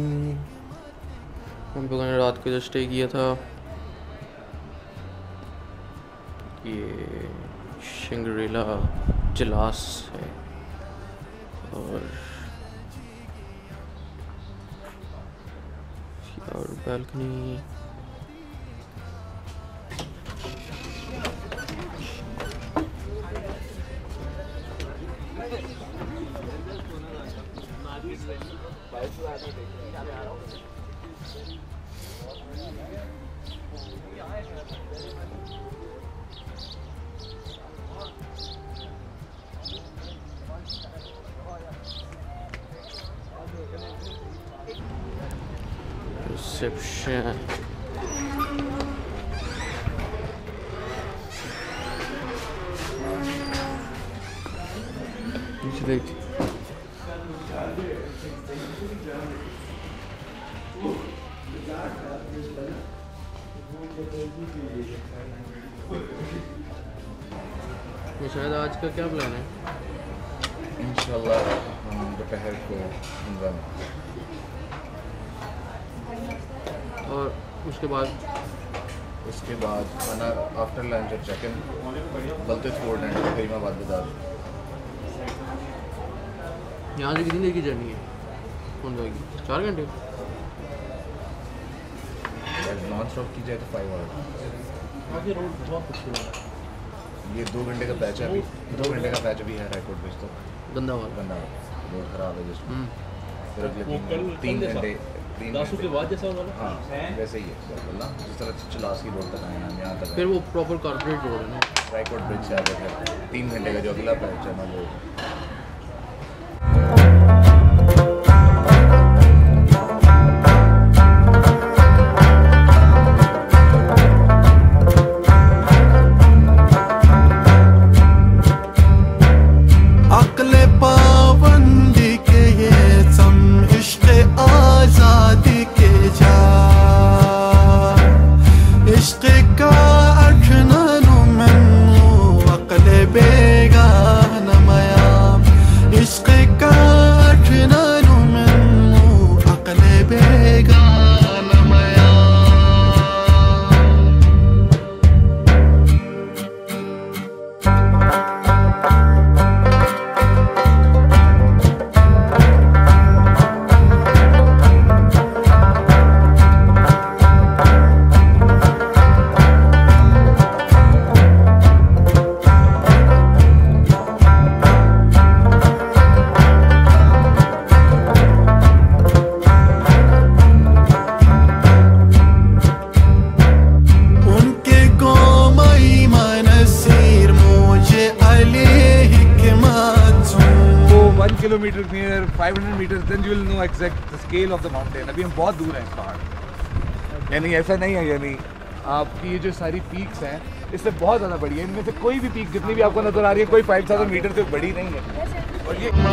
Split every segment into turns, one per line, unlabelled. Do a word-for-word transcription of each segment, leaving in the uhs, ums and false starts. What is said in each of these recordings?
हम लोगों ने रात को जो स्टे किया था ये शंग्रीला जिलास है और और बालकनी रिसेप्शन देख तो शायद आज का क्या प्लान है?
इंशाल्लाह हम दोपहर को इंजॉय
और उसके बाद
उसके बाद खाना आफ्टर लंच और check in Baltit fort and Karimabad बाजार।
यहाँ से कितनी देर की जर्नी है? कौन जाएगी? चार घंटे
नॉन स्टॉप की जाए तो फाइव आवर।
आगे रोड बहुत अच्छी है।
ये दो घंटे का पैच है अभी, दो घंटे का पैच अभी है रायकोट भेज तो
गंदा वाला
गंदा रोड खराब है जिसमें फिर अगले
वो
तीन
कल-
तीन
कल जैसा?
घंटे तीन
दासू के
घंटे
बाद जैसा होगा ना?
हाँ वैसे ही है अल्लाह जिस तरह से चिलास की रोड तक आए हम यहाँ तक
फिर वो प्रॉपर कॉर्पोरेट रोड है ना।
रायकोट ब्रिज से आगे फिर तीन घंटे का जो अगला पैच है ना वो
kilometer near five hundred meters, then you will know exact the scale of the mountain. अभी हम बहुत दूर हैं इस पहाड़, यानी ऐसा नहीं है, यानी आपकी ये जो सारी पीक्स हैं इससे बहुत ज़्यादा बड़ी है। इनमें से कोई भी पीक जितनी भी आपको नजर आ रही है कोई फाइव थाउजेंड मीटर से बड़ी नहीं है। और ये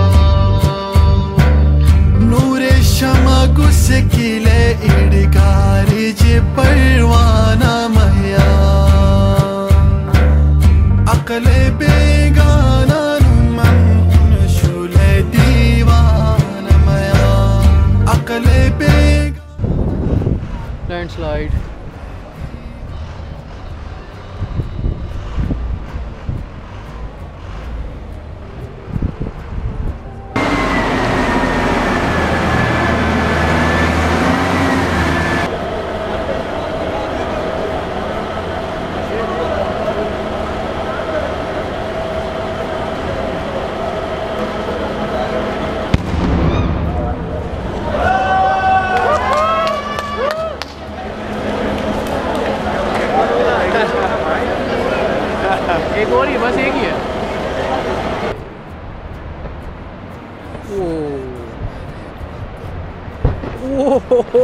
नूरे शमा गुस्किले इडगारी जे परवाना महया अकले बेगाना
लैंडस्लाइड एक और ही, बस एक ही है। ओ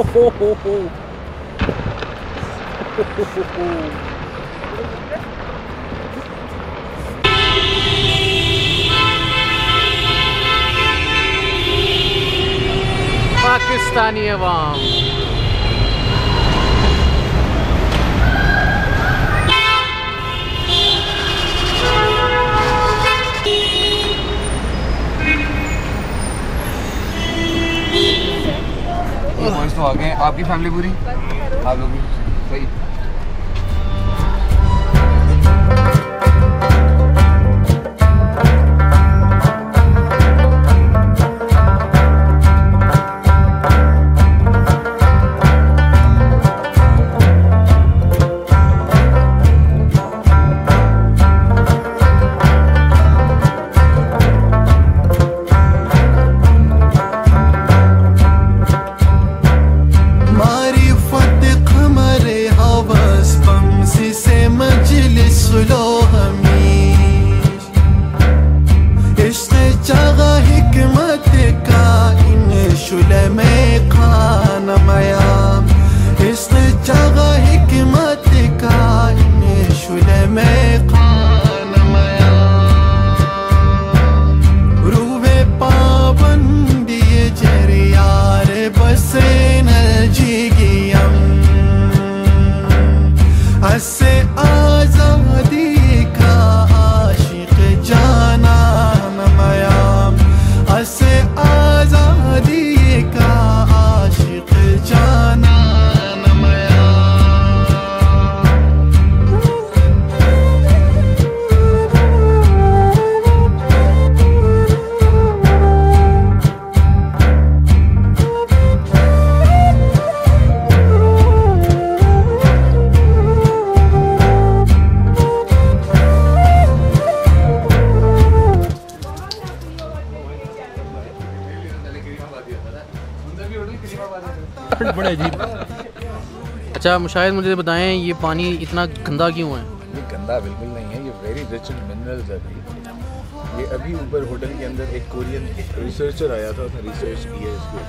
पाकिस्तानी अवाम
बॉयज तो आ गए हैं। आपकी फैमिली पूरी, आप लोग भी सही।
बड़े अजीब। अच्छा मुशाहिद, मुझे बताएं ये पानी इतना गंदा क्यों है?
ये गंदा बिल्कुल नहीं है, ये वेरी रिच इन मिनरल्स है भाई। ये अभी ऊपर होटल के अंदर एक कोरियन रिसर्चर आया था, उसने रिसर्च किया इसके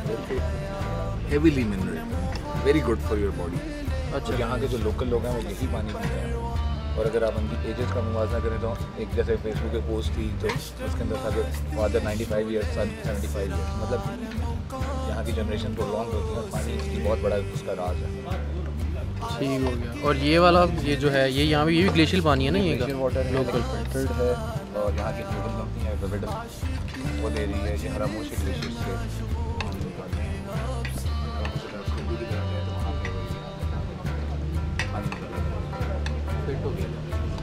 ऊपर। Heavily mineral, very good for your body. अच्छा, यहाँ के जो लोकल लोग हैं वो यही पानी पीते हैं। और अगर आप उनकी एजेस का मुवाजना करें तो एक जैसे फेसबुक पे पोस्ट थी तो उसके अंदर था कि father ninety five years, son seventy five years, मतलब यहाँ की जनरेशन तो लॉन्ग होती है और पानी इसकी बहुत बड़ा उसका राज है।
ठीक हो गया। और ये वाला ये जो है ये यहाँ भी ये भी ग्लेशियल पानी है ना? ये
ग्लेशियल वाटर लोकल फिल्टर्ड है और यहाँ की नूडल कंपनी है विविडल वो दे रही है। ये हरामोशी ग्लेशियर से
फिट हो गया।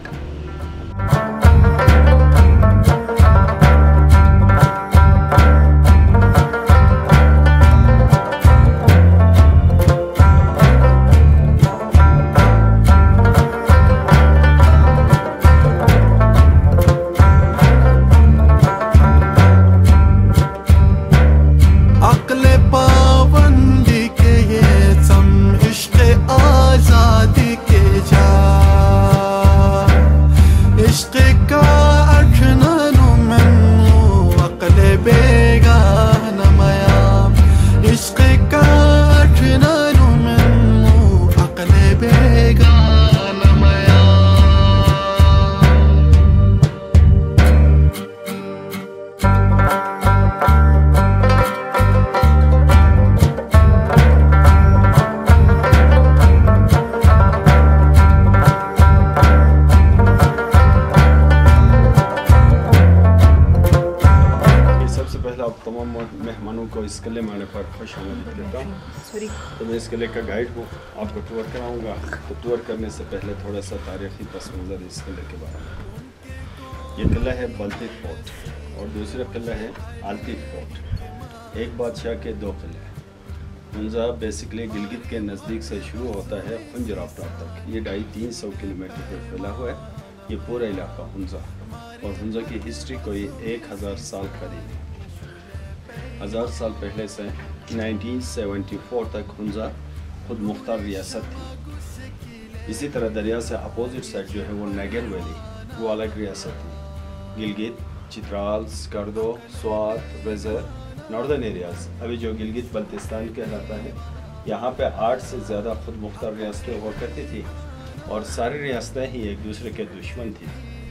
मेहमानों को इस किले में आने पर खुश आमदीद कहता हूँ। तो मैं इस किले का गाइड हूँ, आपको टूर कराऊँगा। तो टूर करने से पहले थोड़ा सा तारीख़ी पस मंज़र इस किले के बारे में। ये किला है बल्तित फोर्ट और दूसरा किला है आलतित फोर्ट। एक बादशाह के दो किले। हुंज़ा बेसिकली गिलगित के नज़दीक से शुरू होता है खुंजर आफ्ताब तक। ये ढाई तीन सौ किलोमीटर पर फैला हुआ है ये पूरा इलाका हुंज़ा। और हुंज़ा की हिस्ट्री कोई एक हज़ार साल करीब है। हज़ार साल पहले से उन्नीस सौ चौहत्तर तक हुंज़ा खुद मुख्तार रियासत थी। इसी तरह दरिया से अपोजिट साइड जो है वो नेगर वैली वो अलग रियासत थी। गिलगित, चित्राल, स्कर्दो, स्वात, वेज़र, नॉर्दर्न एरियाज़ अभी जो गिलगित बल्तिस्तान कहलाता है, यहाँ पे आठ से ज़्यादा खुद मुख्तार रियासतें हुआ करती थी और सारी रियासतें ही एक दूसरे के दुश्मन थी।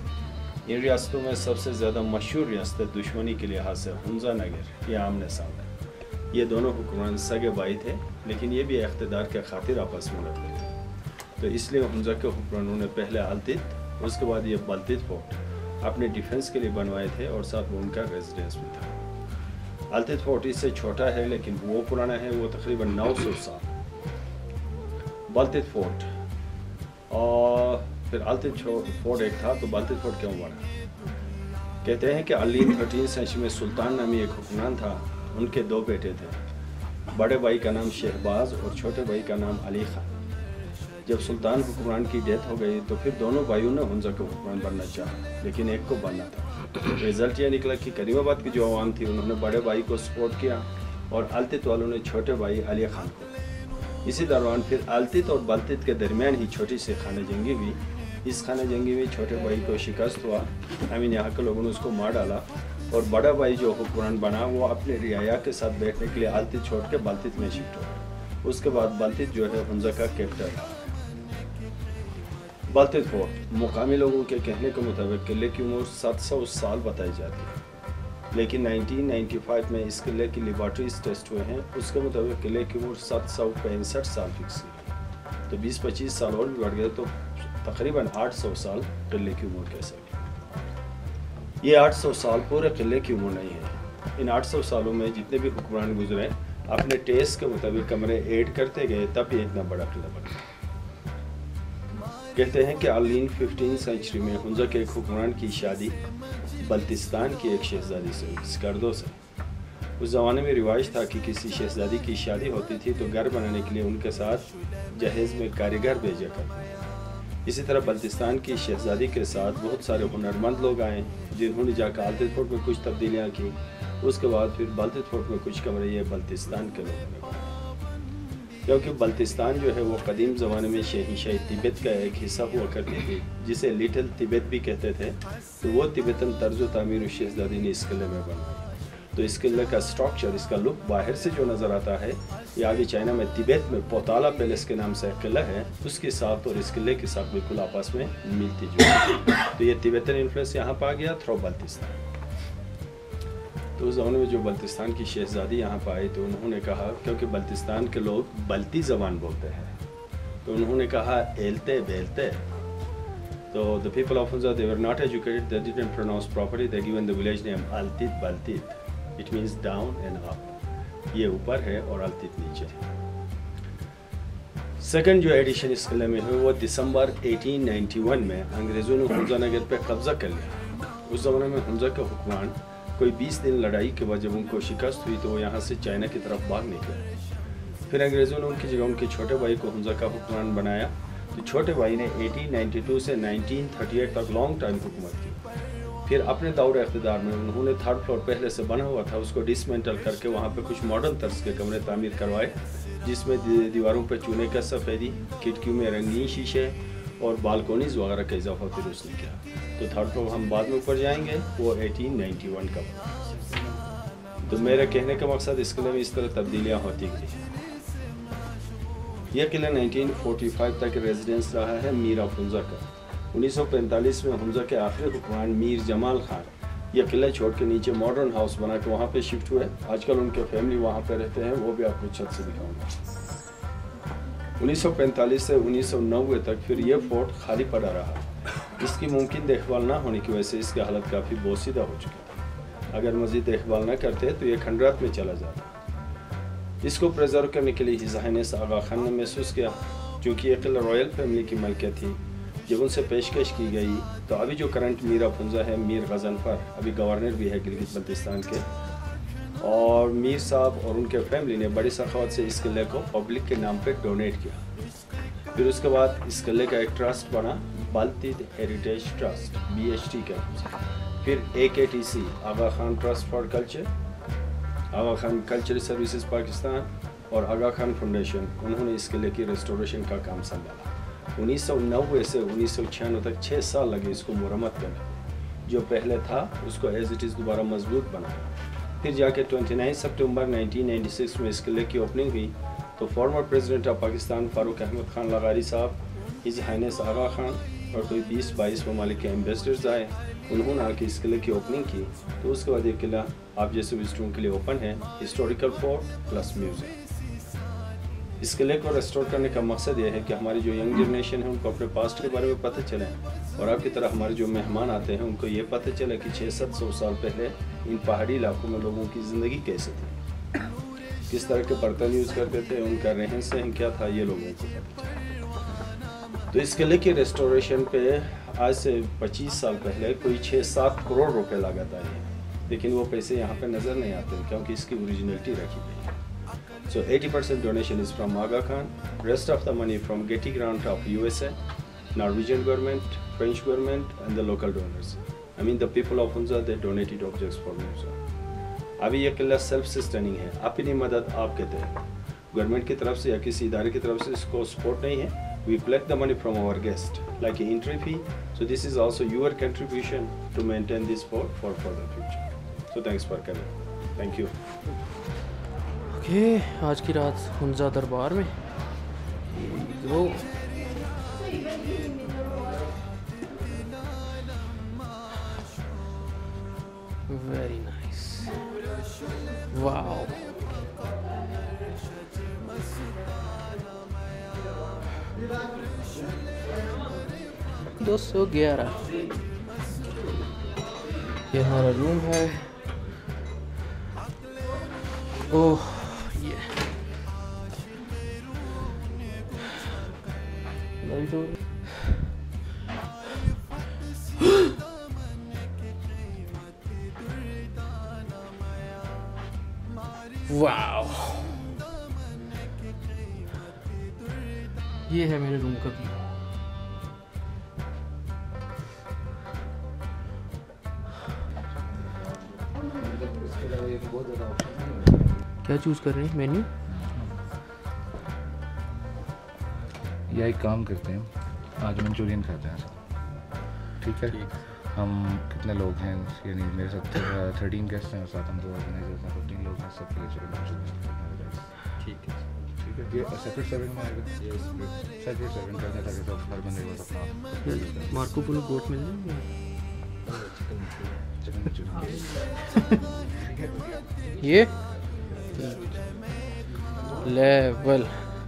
इन रियासतों में सबसे ज़्यादा मशहूर रियासत दुश्मनी के लिहाज से हुंज़ा नगर ये आमने सामने। ये दोनों हुक्मरान सगे भाई थे लेकिन ये भी इख्तिदार के खातिर आपस में लड़ते थे। तो इसलिए हुंज़ा के हुक्मरानों ने पहले आलतित उसके बाद ये बल्तित फोर्ट अपने डिफेंस के लिए बनवाए थे और साथ वो उनका रेजिडेंस भी था। अल्तित फोर्ट इससे छोटा है लेकिन वो पुराना है, वो तकरीबन नौ सौ साल। बल्तित फोर्ट और फिर अल्तित फोर्ट एक था, तो बल्तित फोर्ट क्यों बना? कहते हैं कि अली थर्टीन सेंचुरी में सुल्तान नामी एक हुक्मरान था, उनके दो बेटे थे। बड़े भाई का नाम शहबाज और छोटे भाई का नाम अली खान। जब सुल्तान हुक्मरान की डेथ हो गई तो फिर दोनों भाइयों ने हुंजा का हुक्मरान बनना चाहा, लेकिन एक को बनना था। रिजल्ट ये निकला कि करीमाबाद की जो आवाम थी उन्होंने बड़े भाई को सपोर्ट किया और अल्तित वालों ने छोटे भाई अली खान को। इसी दौरान फिर अल्तित और बल्तित के दरमियान ही छोटी सी खाने जंगी हुई। इस खाने जंगी में छोटे भाई को शिकस्त हुआ, आई मीन यहाँ के लोगों ने उसको मार डाला, और बड़ा भाई जो हुक्मरान बना वो अपने रियाया के साथ बैठने के लिए अल्तित छोड़ के बल्तित में शिफ्ट हुआ। उसके बाद बल्तित जो है हुंजा का कैपिटल रहा। बल्तित फोर्ट मुकामी लोगों के कहने के मुताबिक किले की उम्र सात सौ साल बताई जाती है, लेकिन नाइनटीन नाइंटी फाइव में इस किले की लेबॉर्ट्रीज टेस्ट हुए हैं, उसके मुताबिक किले की उम्र सात सौ पैंसठ साल फिक्स हुई। तो बीस पच्चीस साल और भी बढ़ गए तो तकरीबन आठ सौ साल किले की उम्र कह सकते। ये आठ सौ साल पूरे किले की उम्र नहीं है। इन आठ सौ सालों में जितने भी हुक्मरान गुजरे अपने टेस्ट के मुताबिक कमरे ऐड करते गए, तब ये इतना बड़ा किला बना। कहते हैं कि अर्लीन फिफ्टीन सेंचुरी में हुंजा के एक हुक्मरान की शादी बल्तिस्तान की एक शहजादी से हुई, स्कर्दो से। उस ज़माने में रिवाज था कि किसी शहजादी की शादी होती थी तो घर बनाने के लिए उनके साथ जहेज़ में कारीगर भेजा करते थे। इसी तरह बल्तिस्तान की शहजादी के साथ बहुत सारे हुनरमंद लोग आए, जिन्होंने जाकर अल्तित फोर्ट में कुछ तब्दीलियाँ की। उसके बाद फिर बल्तित फोर्ट में कुछ कमरे ये बल्तिस्तान के लोगों ने बनाए, क्योंकि बल्तिस्तान जो है वो कदीम ज़माने में शहंशाही तिब्बत का एक हिस्सा हुआ करती थी, जिसे लिटिल तिब्बत भी कहते थे। तो वो तिब्बतन तर्ज तामीर शहजादी ने इस किले में बनाया। तो इस किले का स्ट्रक्चर, इसका लुक बाहर से जो नज़र आता है, ये आगे चाइना में तिब्बत में पोताला पैलेस के नाम से एक किला है, उसके साथ और इस किले के साथ बिल्कुल आपस में मिलती जुलती। तो ये तिब्बतन इन्फ्लुएंस यहाँ पर आ गया थ्रो बल्तिस्तान। तो उस ज़माने में जो बल्तिस्तान की शहजादी यहाँ पर आई तो उन्होंने कहा, क्योंकि बल्तिस्तान के लोग बल्ती ज़बान बोलते हैं, तो उन्होंने कहा एलते बेलते। तो the people of Hunza they were not educated, they didn't pronounce properly, they given the village name Altit Baltit, it means down and up. ये ऊपर है और अल्तित नीचे है। सेकंड जो एडिशन इस किले में हुई वो दिसंबर अठारह सौ इक्यानवे में अंग्रेज़ों ने हुंजा नगर पर कब्जा कर लिया। उस ज़माने में हुंजा के हुक्मरान कोई बीस दिन लड़ाई के बाद जब उनको शिकस्त हुई तो वो यहाँ से चाइना की तरफ भाग निकले। फिर अंग्रेज़ों ने उनकी जगह उनके छोटे भाई को हुंजा का हुक्मरान बनाया। तो छोटे भाई ने अठारह सौ बानवे से उन्नीस सौ अड़तीस तक लॉन्ग टाइम हुकूमत की। फिर अपने दौर इख्तिदार में उन्होंने थर्ड फ्लोर पहले से बना हुआ था, उसको डिसमेंटल करके वहाँ पे कुछ मॉडर्न तर्ज के कमरे तामीर करवाए, जिसमें दीवारों पे चूने का सफ़ेदी, खिड़कियों में रंगीन शीशे और बालकोनीज वगैरह का इजाफा फिर उसने किया। तो थर्ड फ्लोर हम बाद में ऊपर जाएंगे, वो अठारह सौ इक्यानवे का बना। तो मेरे कहने का मकसद इस किले में इस तरह तब्दीलियाँ होती गई। यह किला उन्नीस सौ पैंतालीस तक रेजिडेंस रहा है मीर ऑफ हुंजा का। उन्नीस सौ पैंतालीस में हुंजा के आखिरी हुक्मरान मीर जमाल खान यह किला छोड़ के नीचे मॉडर्न हाउस बना के वहाँ पे शिफ्ट हुए। आजकल उनके फैमिली वहाँ पे रहते हैं, वो भी आपको छत से दिखाऊंगा। उन्नीस सौ पैंतालीस से उन्नीस सौ नब्बे तक फिर यह फोर्ट खाली पड़ा रहा। इसकी मुमकिन देखभाल ना होने की वजह से इसकी हालत काफ़ी बोसीदा हो चुकी थी। अगर मज़ीद देखभाल ना करते तो ये खंडरात में चला जाता। इसको प्रिजर्व करने के लिए हिज़ हाइनेस आगा खान ने महसूस किया, क्योंकि यह किला रॉयल फैमिली की मलकियत थी। जब उनसे पेशकश की गई तो अभी जो करंट मीर ऑफ हुंजा है, मीर गजनफर अभी गवर्नर भी है गिलगित बल्तिस्तान के, और मीर साहब और उनके फैमिली ने बड़ी सखावत से इस किले को पब्लिक के नाम पे डोनेट किया। फिर उसके बाद इस किले का एक ट्रस्ट बना, Baltit heritage trust, B H T का। फिर A K T C, Aga Khan trust for culture, Aga Khan cultural services Pakistan और आगा खान फाउंडेशन, उन्होंने इस किले की रेस्टोरेशन का काम संभाला। उन्नीस सौ नब्बे से उन्नीस सौ छियानवे तक छः साल लगे इसको मुरम्मत करने। जो पहले था उसको एज इट इज़ दोबारा मजबूत बनाया। फिर जाके उनतीस सितंबर उन्नीस सौ छियानवे में इस किले की ओपनिंग हुई। तो former president of Pakistan Farooq Ahmad Khan लगारी साहब, हिज हाइनेस आगा खान और कोई बीस बाईस ममालिक के एम्बेसडर्स आए, उन्होंने आके इस किले की ओपनिंग की। तो उसके बाद ये किला आप जैसे विजिटरों के लिए ओपन है, हिस्टोरिकल फोर्ट प्लस म्यूज़ियम। इस किले को रेस्टोर करने का मकसद ये है कि हमारी जो यंग जनरेशन है उनको अपने पास्ट के बारे में पता चले, और आपकी तरह हमारे जो मेहमान आते हैं उनको ये पता चले कि छः सत्त सौ साल पहले इन पहाड़ी इलाकों में लोगों की ज़िंदगी कैसे थी, किस तरह के बर्तन यूज़ करते थे, उनका रहन सहन क्या था, ये लोगों को पता चले। तो इस किले की रेस्टोरेशन पे आज से पच्चीस साल पहले कोई छः सात करोड़ रुपए लागत आई है, लेकिन वो पैसे यहाँ पे नज़र नहीं आते क्योंकि इसकी ओरिजिनलिटी रखी गई है। So eighty percent donation is from Aga Khan, rest of the money from Getty Grant of U S A, Norwegian government, French government and the local donors. I mean the people of Hunza, they donated objects for Hunza. अभी ये किला self sustaining है, अपनी मदद आप कहते हैं, government की तरफ से या किसी इदारे की तरफ से इसको सपोर्ट नहीं है। We collect the money from our guest like an entry fee. So this is also your contribution to maintain this fort for further future. So thanks for coming. Thank you.
Okay, आज की रात हुंजा दरबार में वो very nice, wow. दो सौ ग्यारह ये हमारा रूम है। ओह ये वाओ, ये है मेरे रूम का व्यू। क्या चूज कर रहे हैं मेन्यू?
या एक काम करते हैं, आज मंचूरियन खाते हैं, ठीक है? हम कितने लोग हैं, यानी मेरे साथ थर्टीन गेस्ट हैं और साथ हम दो ऑर्गेनाइजर्स हैं, फिफ्टीन लोग हैं, सबके लिए चिकन मंचूरियन। ठीक है, ठीक है। ये सेपरेट सर्विंग में आएगा, सेपरेट सर्विंग करने ताकि सब हर बंदे को अपना
मार्को पोलो गोट मिल जाएगा।
चिकन मंचूरियन
ये लेवल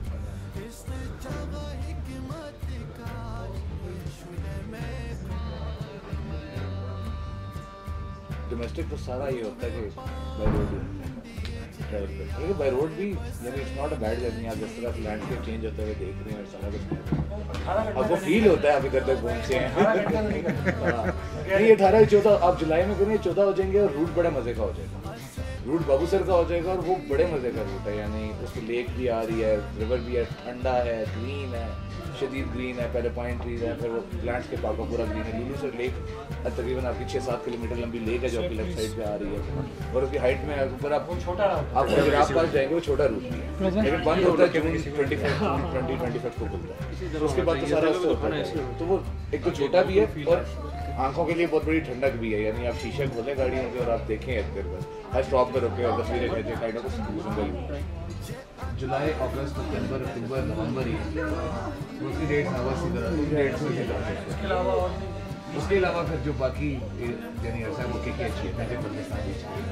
डोमेस्टिक तो सारा ये होता है कि बाय रोड ट्रैवल करते हैं, बाय रोड भी यानी it's not a bad journey. आप जिस तरह लैंडस्केप चेंज होते हुए देख रहे हैं सारा कुछ आपको फील होता है, आप इधर तक पहुँचे हैं। नहीं, अठारह चौदह आप जुलाई में करें, चौदह हो जाएंगे और रूट बड़ा मज़े का हो जाएगा, रूट बाबूसर का हो जाएगा और वो बड़े मज़े का रूट है, यानी उसकी लेक भी आ रही है, रिवर भी है, ठंडा है, ग्रीन है, शदीद ग्रीन है, पहले पॉइंट ट्रीज है, फिर वो प्लांट्स के पार्क का पूरा ग्रीन है। लुलू सर लेक तकरीबन आपकी छः सात किलोमीटर लंबी लेक है जो आपकी लेफ्ट साइड पे आ रही है, और उसकी हाइट में ऊपर आप छोटा आप अगर आप पास जाएंगे वो छोटा रूट भी है, लेकिन बंद होता है June twenty five twenty twenty five को खुलता है, तो उसके बाद तो सारा होता है। तो वो एक तो छोटा भी है और आंखों के लिए बहुत बड़ी ठंडक भी है, यानी आप शीशे खोलें गाड़ियों के और आप देखें इधर बस हर स्टॉप पर रुके और तस्वीरें खींचे, काइंड ऑफ सिंगल जुलाई अगस्त सितंबर अक्टूबर नवंबर ही उसकी डेट है, बस इधर डेट से उसके अलावा उसके अलावा फिर जो बाकी यानी ऐसा है वो की अच्छी है, मुझे पाकिस्तान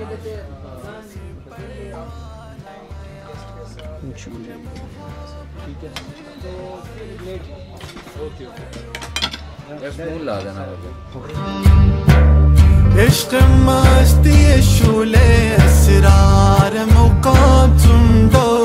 ठीक है। तो ओके ओके फोन ला देना
इश्क मस्ती शूले असरार मुकाम तुम दो